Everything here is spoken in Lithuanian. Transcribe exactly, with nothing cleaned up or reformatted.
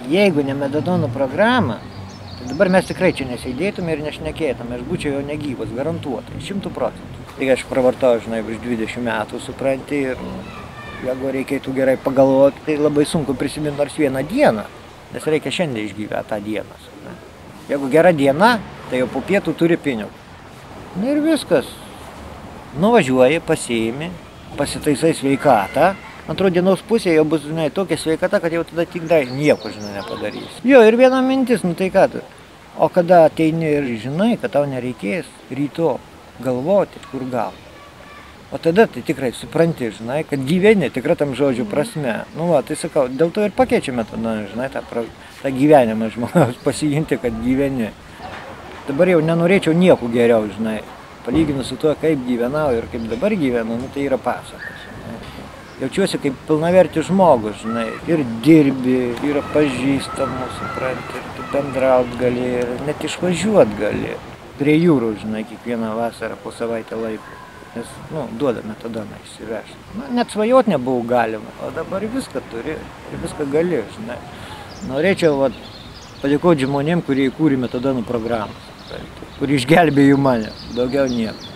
jeigu ne metadonų programa, tai dabar mes tikrai čia nesėdėtume ir nešnekėtume, aš būčiau jau negyvas, garantuotai, šimtų procentų. Tai aš pravartoju, žinai, virš dvidešimt metų, supranti, ir jeigu reikėtų gerai pagalvoti, tai labai sunku prisiminti nors vieną dieną, nes reikia šiandien išgyventi tą dieną. Jeigu gera diena, tai jau po pietų turi pinigų. Na ir viskas. Nuvažiuoji, pasiimi, pasitaisai sveikatą. Antro dienos pusėje jau bus, žinai, tokia sveikata, kad jau tada tik dar nieko, žinai, nepadarys. Jo, ir viena mintis, nu tai ką tu. O kada ateini ir žinai, kad tau nereikės ryto galvoti, kur gal. O tada tai tikrai supranti, žinai, kad gyveni tikrai tam žodžių prasme. Nu va, tai sakau, dėl to ir pakeičiame tada, žinai, tą, pra, tą gyvenimą žmogaus pasiginti, kad gyveni. Dabar jau nenorėčiau nieko geriau, žinai. Palyginus su tuo, kaip gyvenau ir kaip dabar gyvenu, nu tai yra pasakas. Jaučiuosi kaip pilnavertis žmogus, žinai. Ir dirbi, yra pažįstamų, supranti, ir tu bendraut gali, ir net išvažiuot gali. Prie jūrų, žinai, kiekvieną vasarą po savaitę laiko. Nes, nu, duodame tada išsivežti. Na, net svajot nebuvo galima, o dabar viską turi ir viską gali, žinai. Norėčiau, vat, padėkoti žmonėm, kurie įkūrė metadonų programą, kurie išgelbėjo mane, daugiau nieko.